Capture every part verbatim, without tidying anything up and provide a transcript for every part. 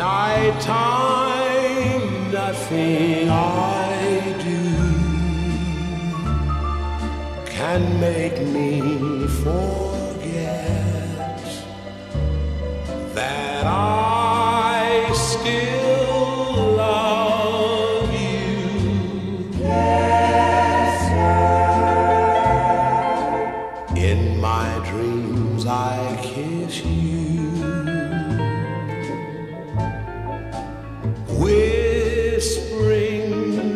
Nighttime, nothing I do can make me forget that I still love you. Yes, sir. In my dreams I kiss you, whispering,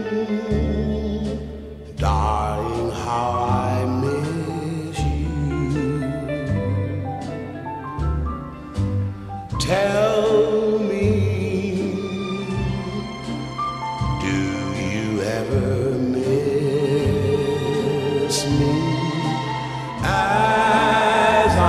darling, how I miss you. Tell me, do you ever miss me as I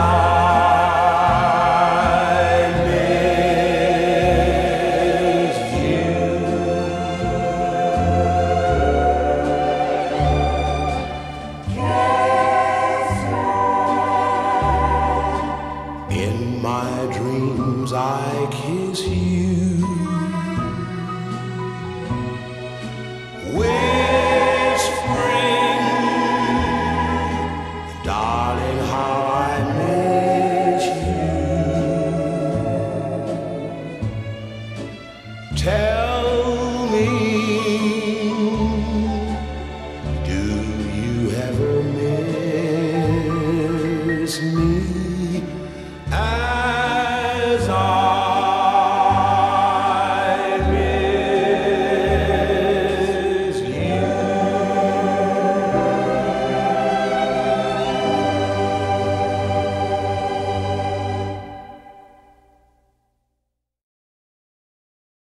in my dreams I kiss you. When